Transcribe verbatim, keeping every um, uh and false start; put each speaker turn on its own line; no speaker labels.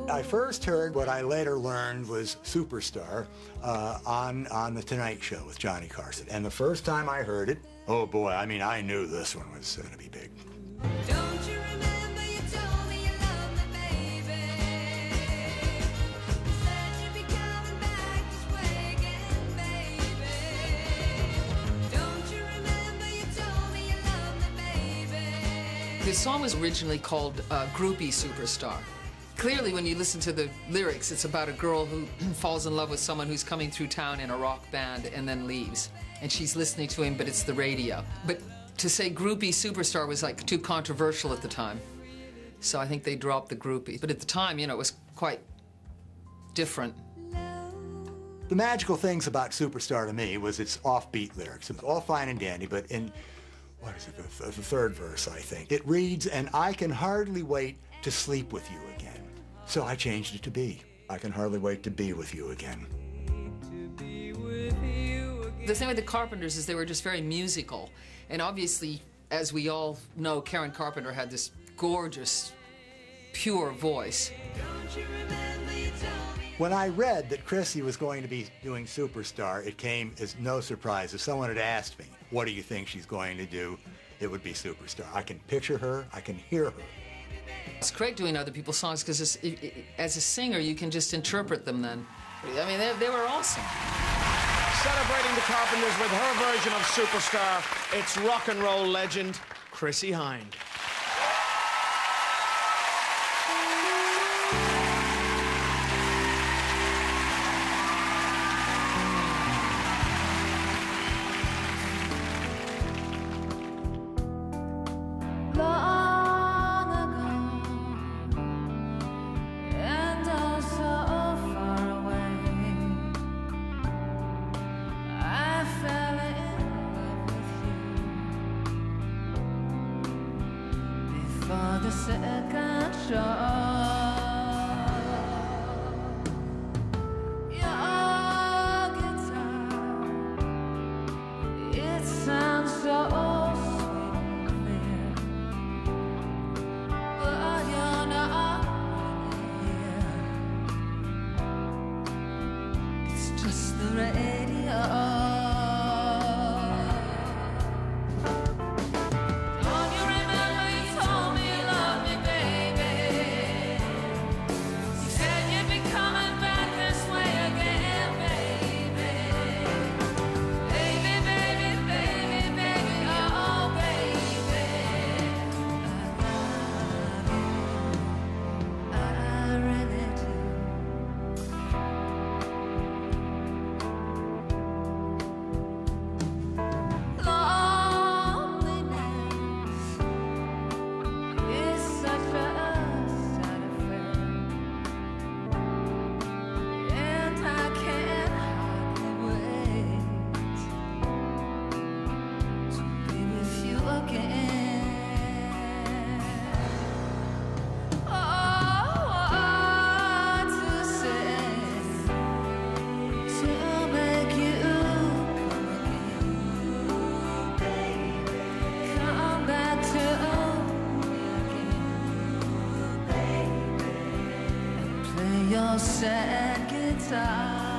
I first heard what I later learned was Superstar uh, on, on The Tonight Show with Johnny Carson. And the first time I heard it, oh boy, I mean, I knew this one was going to be big.
Don't you remember you told me you loved me, baby? You said you'd be coming back this way again, baby. Don't you remember you told me you loved me, baby?
The song was originally called uh, Groupie Superstar. Clearly, when you listen to the lyrics, it's about a girl who falls in love with someone who's coming through town in a rock band and then leaves. And she's listening to him, but it's the radio. But to say groupie superstar was like too controversial at the time. So I think they dropped the groupie. But at the time, you know, it was quite different.
The magical things about Superstar to me was its offbeat lyrics. It's all fine and dandy, but in, what is it, the, th the third verse, I think, it reads, "And I can hardly wait to sleep with you again." So I changed it to be, "I can hardly wait to be with you again."
The thing with the Carpenters is they were just very musical. And obviously, as we all know, Karen Carpenter had this gorgeous, pure voice.
When I read that Chrissy was going to be doing Superstar, it came as no surprise. If someone had asked me, what do you think she's going to do, it would be Superstar. I can picture her, I can hear her.
It's great doing other people's songs because as a singer, you can just interpret them then. I mean, they, they were awesome.
Celebrating the Carpenters with her version of Superstar, it's rock and roll legend, Chrissie Hynde.
For the second show, your guitar, it sounds so sweet and clear, but you're not here. It's just the radio. Your sad guitar.